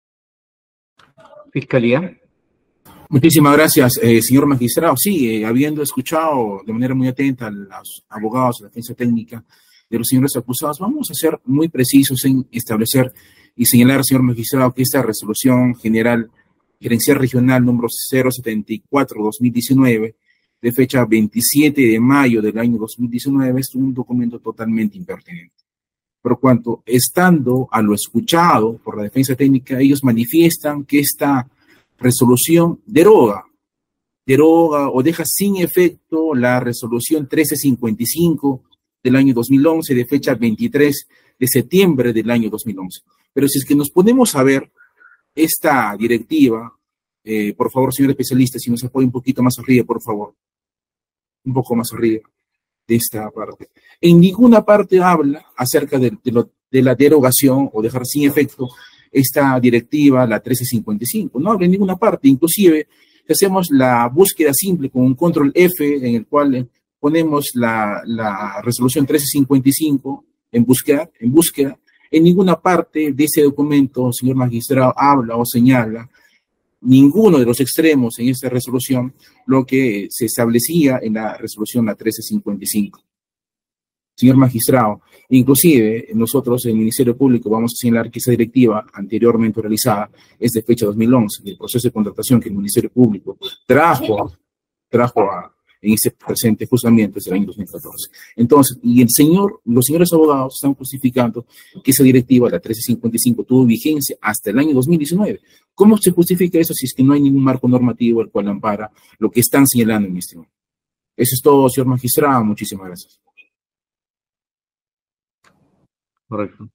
[SPEAKER 1] Fiscalía.
[SPEAKER 3] Muchísimas gracias, señor magistrado. Sí, habiendo escuchado de manera muy atenta a los abogados, a la defensa técnica de los señores acusados, vamos a ser muy precisos en establecer y señalar, señor magistrado, que esta resolución general gerencial regional número 074-2019, de fecha 27 de mayo del año 2019, es un documento totalmente impertinente. Por cuanto, estando a lo escuchado por la defensa técnica, ellos manifiestan que esta resolución deroga o deja sin efecto la resolución 1355 del año 2011, de fecha 23 de septiembre del año 2011. Pero si es que nos ponemos a ver esta directiva, por favor, señor especialista, si nos apoya un poquito más arriba, por favor. Un poco más arriba de esta parte. En ninguna parte habla acerca de la derogación o dejar sin efecto esta directiva, la 1355. No habla en ninguna parte. Inclusive, si hacemos la búsqueda simple con un control F, en el cual ponemos la resolución 1355 en búsqueda, en ninguna parte de ese documento, señor magistrado, habla o señala ninguno de los extremos en esta resolución lo que se establecía en la resolución la 1355. Señor magistrado, inclusive nosotros en el Ministerio Público vamos a señalar que esa directiva anteriormente realizada es de fecha 2011, del proceso de contratación que el Ministerio Público trajo en ese presente juzgamiento desde el año 2014. Entonces, los señores abogados están justificando que esa directiva, la 1355, tuvo vigencia hasta el año 2019. ¿Cómo se justifica eso si es que no hay ningún marco normativo el cual ampara lo que están señalando en este momento? Eso es todo, señor magistrado. Muchísimas gracias.
[SPEAKER 1] Correcto.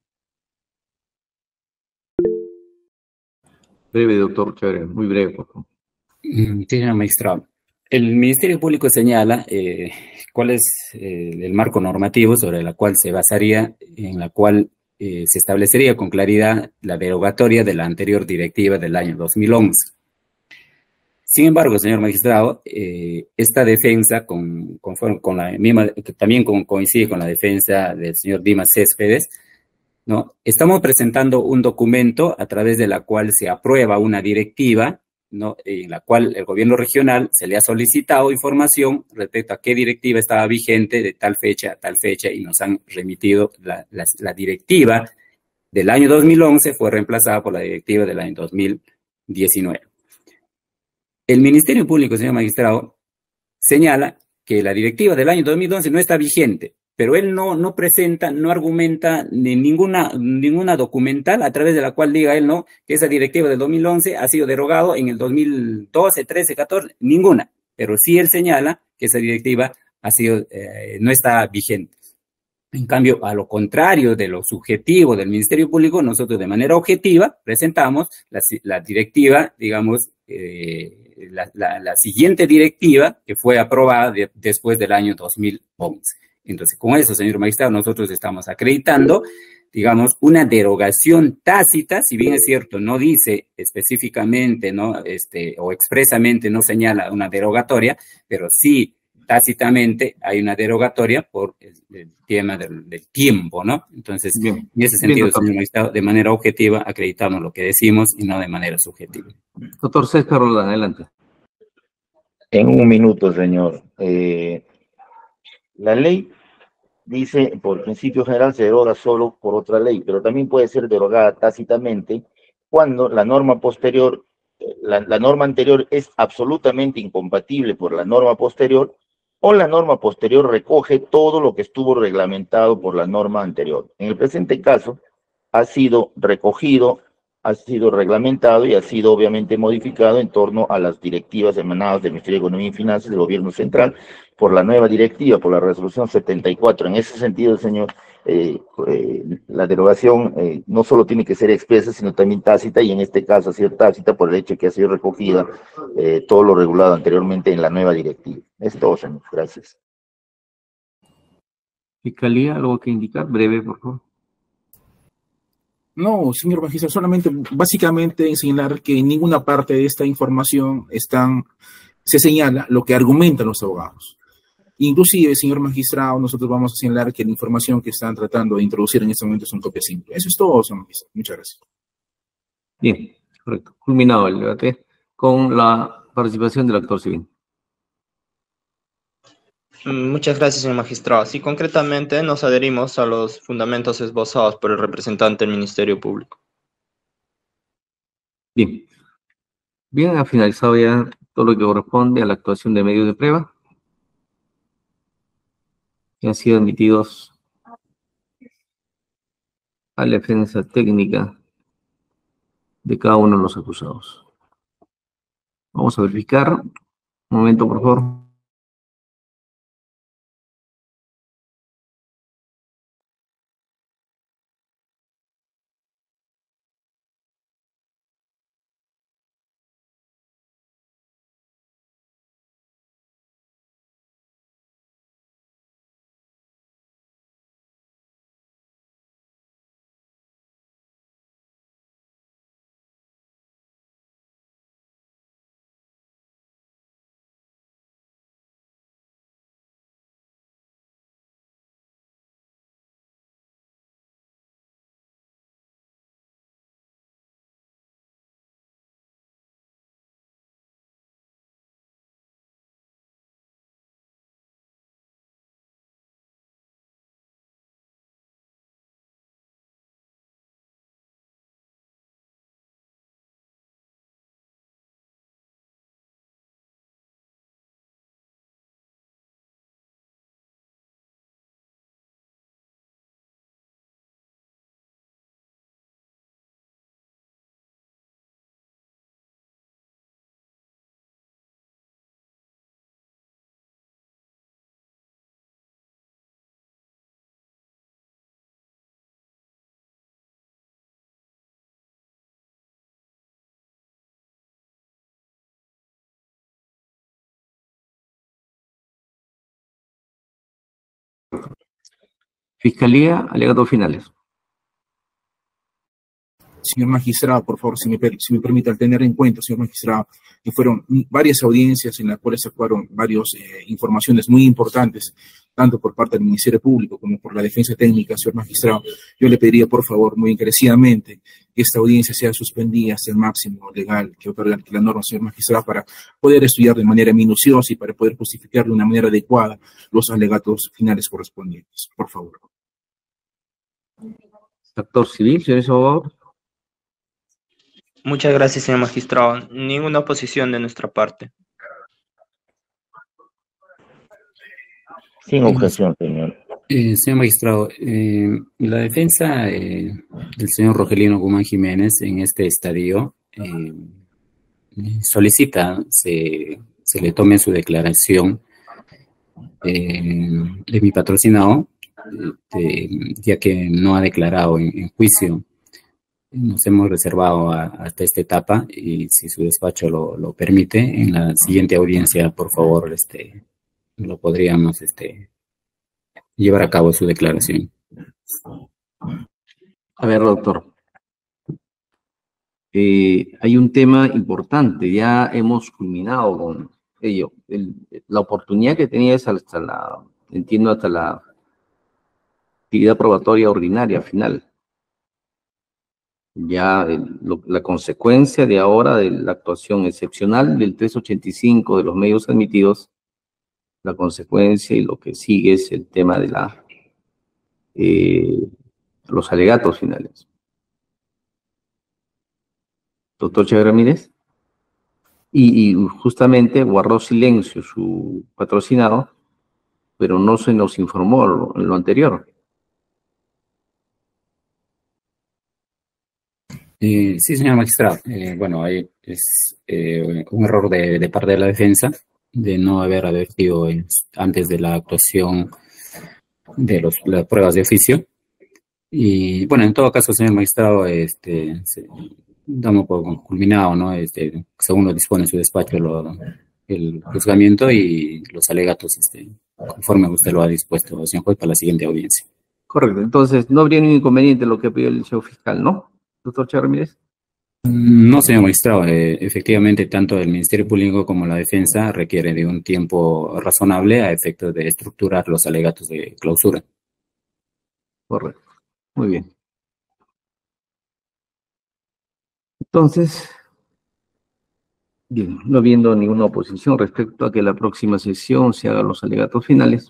[SPEAKER 1] Breve, doctor Chávez, muy breve, por favor.
[SPEAKER 8] Señor magistrado, el Ministerio Público señala cuál es el marco normativo sobre el cual se basaría, en la cual se establecería con claridad la derogatoria de la anterior directiva del año 2011. Sin embargo, señor magistrado, esta defensa, con la misma, que también coincide con la defensa del señor Dimas Céspedes, ¿no? Estamos presentando un documento a través de la cual se aprueba una directiva, ¿no? En la cual el gobierno regional se le ha solicitado información respecto a qué directiva estaba vigente de tal fecha a tal fecha y nos han remitido la directiva del año 2011 fue reemplazada por la directiva del año 2019. El Ministerio Público, señor magistrado, señala que la directiva del año 2011 no está vigente, pero él no presenta, no argumenta ninguna documental a través de la cual diga él, no, que esa directiva del 2011 ha sido derogado en el 2012, 13, 14, ninguna. Pero sí él señala que esa directiva ha sido, no está vigente. En cambio, a lo contrario de lo subjetivo del Ministerio Público, nosotros de manera objetiva presentamos la directiva, digamos, la siguiente directiva que fue aprobada después del año 2011. Entonces, con eso, señor magistrado, nosotros estamos acreditando, digamos, una derogación tácita, si bien es cierto, no dice específicamente, ¿no? O expresamente no señala una derogatoria, pero sí tácitamente hay una derogatoria por el tema del tiempo, ¿no? Entonces,
[SPEAKER 1] Bien.
[SPEAKER 8] en ese sentido,
[SPEAKER 1] doctor.
[SPEAKER 8] señor magistrado, de manera objetiva acreditamos lo que decimos y no de manera subjetiva.
[SPEAKER 1] Doctor César Roldán, adelante.
[SPEAKER 7] En un minuto, señor. La ley dice, por principio general, se deroga solo por otra ley, pero también puede ser derogada tácitamente cuando la norma posterior, la norma anterior es absolutamente incompatible por la norma posterior, o la norma posterior recoge todo lo que estuvo reglamentado por la norma anterior. En el presente caso, ha sido recogido, ha sido reglamentado y ha sido obviamente modificado en torno a las directivas emanadas del Ministerio de Economía y Finanzas del Gobierno Central por la nueva directiva, por la resolución 74. En ese sentido, señor, la derogación no solo tiene que ser expresa, sino también tácita, y en este caso ha sido tácita por el hecho de que ha sido recogida todo lo regulado anteriormente en la nueva directiva. Es todo, señor. Gracias.
[SPEAKER 1] Fiscalía, ¿algo que indicar? Breve, por favor.
[SPEAKER 3] No, señor magistrado, solamente básicamente señalar que en ninguna parte de esta información se señala lo que argumentan los abogados. Inclusive, señor magistrado, nosotros vamos a señalar que la información que están tratando de introducir en este momento son copias simples. Eso es todo, señor magistrado. Muchas gracias.
[SPEAKER 1] Bien, correcto. Culminado el debate con la participación del actor civil.
[SPEAKER 4] Muchas gracias, señor magistrado. Sí, concretamente nos adherimos a los fundamentos esbozados por el representante del Ministerio Público.
[SPEAKER 1] Bien. Bien, ha finalizado ya todo lo que corresponde a la actuación de medios de prueba que han sido emitidos a la defensa técnica de cada uno de los acusados. Vamos a verificar. Un momento, por favor. Fiscalía, alegatos finales.
[SPEAKER 3] Señor magistrado, por favor, si me permite, al tener en cuenta, señor magistrado, que fueron varias audiencias en las cuales actuaron varias informaciones muy importantes, tanto por parte del Ministerio Público como por la defensa técnica, señor magistrado, yo le pediría, por favor, muy encarecidamente, que esta audiencia sea suspendida hasta el máximo legal que otorga la norma, señor magistrado, para poder estudiar de manera minuciosa y para poder justificar de una manera adecuada los alegatos finales correspondientes. Por favor.
[SPEAKER 1] Actor civil, señores abogados.
[SPEAKER 4] Muchas gracias, señor magistrado. Ninguna oposición de nuestra parte.
[SPEAKER 7] Sin objeción, señor.
[SPEAKER 8] Señor magistrado, la defensa del señor Rogelino Guzmán Jiménez en este estadio solicita se le tome su declaración de mi patrocinado, ya que no ha declarado en juicio. Nos hemos reservado hasta esta etapa y si su despacho lo permite, en la siguiente audiencia, por favor, lo podríamos llevar a cabo su declaración.
[SPEAKER 1] A ver, doctor. Hay un tema importante. Ya hemos culminado con ello. La oportunidad que tenía es hasta la actividad probatoria ordinaria final. Ya la consecuencia de ahora de la actuación excepcional del 385 de los medios admitidos, la consecuencia y lo que sigue es el tema de los alegatos finales. Doctor Chávez Ramírez. Y justamente guardó silencio su patrocinado, pero no se nos informó lo anterior.
[SPEAKER 8] Sí, señor magistrado. Bueno, ahí es un error de parte de la defensa de no haber advertido antes de la actuación de las pruebas de oficio. Y bueno, en todo caso, señor magistrado, damos por culminado, ¿no? Según lo dispone su despacho el juzgamiento y los alegatos, conforme usted lo ha dispuesto, señor juez, para la siguiente audiencia.
[SPEAKER 1] Correcto. Entonces, no habría ningún inconveniente en lo que pidió el señor fiscal, ¿no? Doctor Chávez Ramírez.
[SPEAKER 8] No, señor magistrado, efectivamente, tanto el Ministerio Público como la defensa requiere de un tiempo razonable a efectos de estructurar los alegatos de clausura.
[SPEAKER 1] Correcto. Muy bien. Entonces, bien, no habiendo ninguna oposición respecto a que la próxima sesión se hagan los alegatos finales,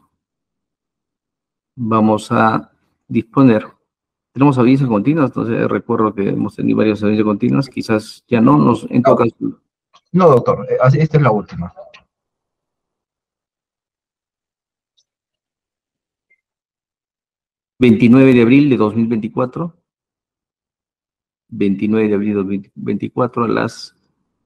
[SPEAKER 1] vamos a disponer. Tenemos audiencias continuas, entonces recuerdo que hemos tenido varias audiencias continuas, quizás ya no, en todo caso.
[SPEAKER 2] No, doctor, esta es la última.
[SPEAKER 1] ¿29 de abril de 2024? 29 de abril de 2024 a las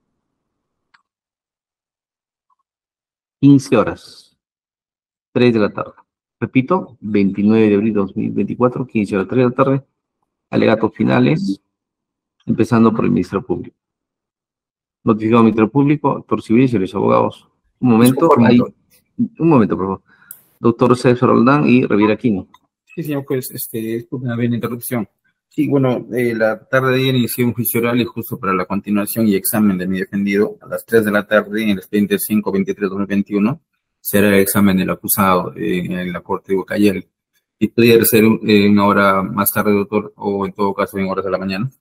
[SPEAKER 1] 15 horas, 3 de la tarde. Repito, 29 de abril de 2024, 15 horas, 3 de la tarde, alegatos finales, empezando por el Ministerio Público. Notificado al Ministerio Público, actor civil y señores abogados. Un momento, por favor. Doctor César Roldán y Reviera Aquino.
[SPEAKER 11] Sí, señor juez, disculpen haber una interrupción. Sí, bueno, la tarde de ayer inicié un juicio oral y justo para la continuación y examen de mi defendido, a las 3 de la tarde, en el expediente 523-2021, será el examen del acusado en la Corte de Bocayel. ¿Y podría ser una hora más tarde, doctor, o en todo caso en horas de la mañana?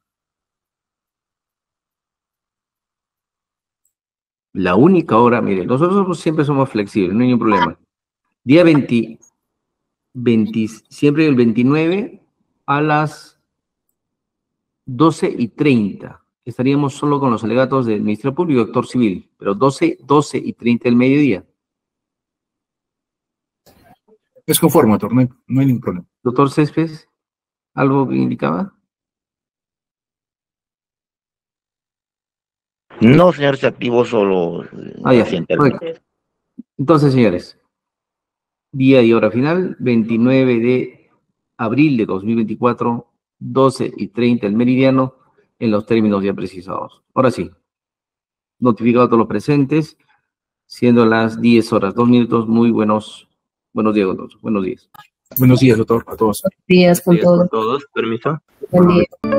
[SPEAKER 1] La única hora, mire, nosotros siempre somos flexibles, no hay ningún problema. Día 20, siempre el 29 a las 12:30. Estaríamos solo con los alegatos del Ministerio Público y actor civil, pero 12:30 del mediodía.
[SPEAKER 3] Es conforme, doctor, no hay ningún problema.
[SPEAKER 1] Doctor Céspedes, ¿algo que indicaba?
[SPEAKER 7] No, señor, se activó solo.
[SPEAKER 1] Ya. Entonces, señores, día y hora final, 29 de abril de 2024, 12:30 el meridiano, en los términos ya precisados. Ahora sí, notificado a todos los presentes, siendo las 10 horas, 2 minutos, muy buenos días, doctor. Buenos días.
[SPEAKER 3] Buenos días, doctor, a todos.
[SPEAKER 9] Buenos días con todos.
[SPEAKER 4] Permiso.
[SPEAKER 9] Buen día.